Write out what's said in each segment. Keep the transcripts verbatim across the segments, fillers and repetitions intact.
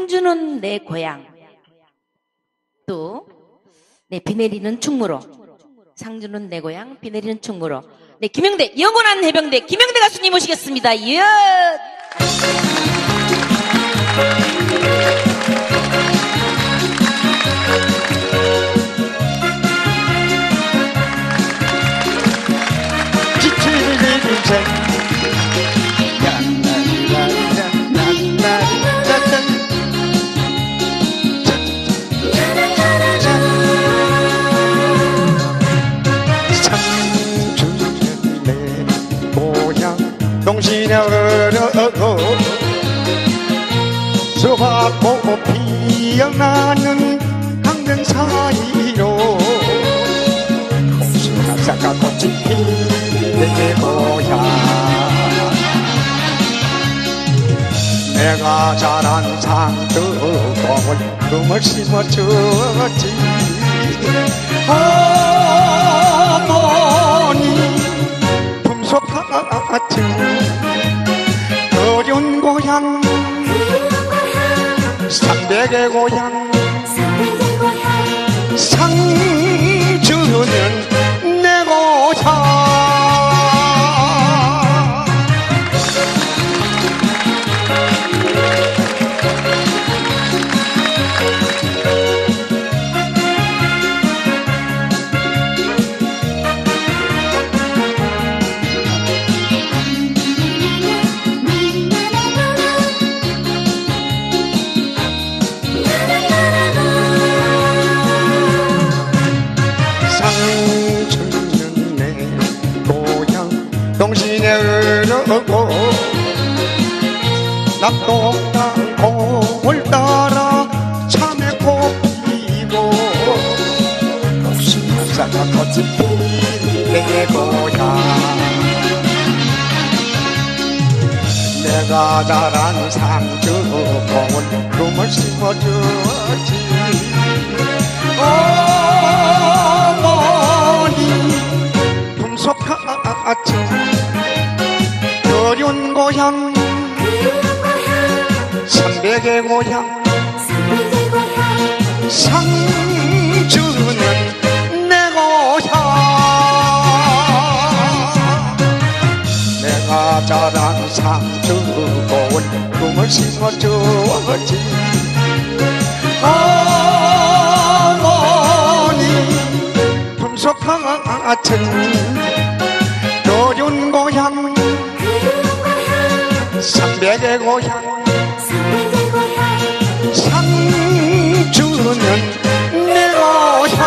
상주는 내 고향, 또 네, 비 내리는 충무로, 상주는 내 고향, 비 내리는 충무로. 네, 김영대, 영원한 해병대 김영대 가수님 모시겠습니다. 예. 동시에 흐르고 수박꽃 피어나는 강변 사이로 공수나사가 꽃이 피는 내 고향 내가 자란 상주곡을 꿈을 심어주었지 어머니 품속 같은 어려운 고향 삼백의 고향 상주는 내 고향 동시에 흐르고 낙동강 공을 따라 참외꽃 피고 복숭아사가 꽃이 피는 내 고향 내가 자란 상주 공을 꿈을 심어주었지 어머니 품속 같은 어려운 고향 삼백의 고향 상주는 내 고향 내가 자란 상주 고운 꿈을 심어주었지 어머니 품속 같은 어려운 고향 삼백의 고향 상주는 내 고향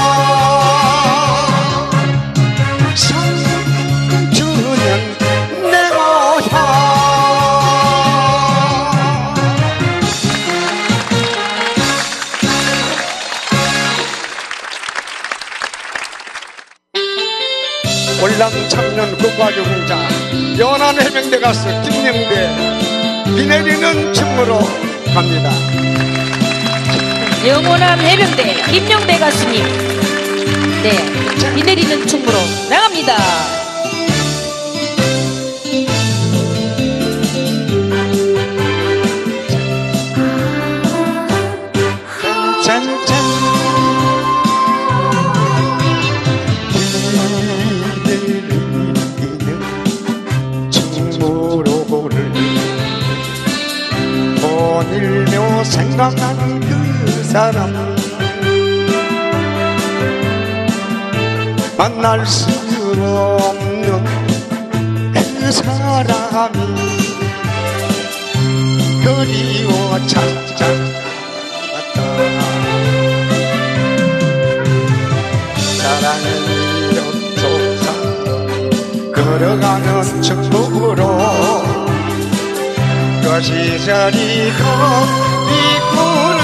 상주는 내 고향 월남 청년 국가유공자 연안 해병대 가수 김영대 비 내리는 춤으로 갑니다. 영원한 해병대 김영대 가수님 네, 비 내리는 춤으로 나갑니다. 일며 생각나는 그 사람 만날 수 없는 그 사람이 그리워 찾아왔다 사랑은 옆조사 걸어가는 천국으로 그 시절이 더 있구나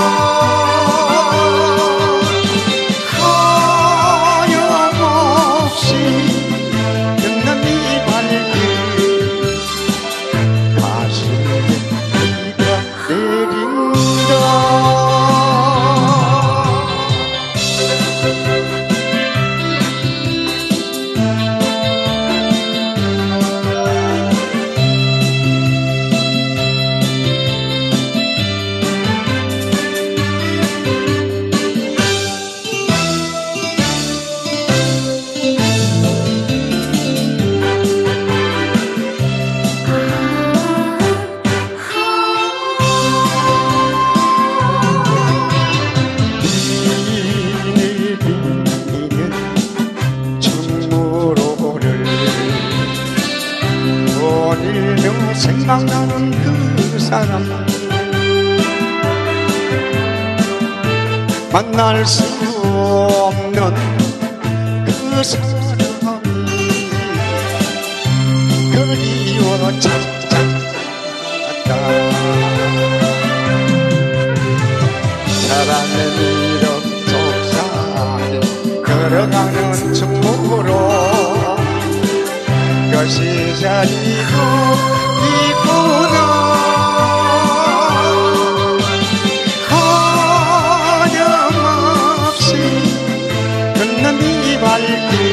하염없이 끝난 이 발길 가슴에 비가 내린다 생각나는 그 사람 만날 수 없는 그 사람이 그리워 찾아왔다. 사랑은 이렇게 걸어가는 축복으로 그 시절이고 이구나. 하염없이 걷는 이 발길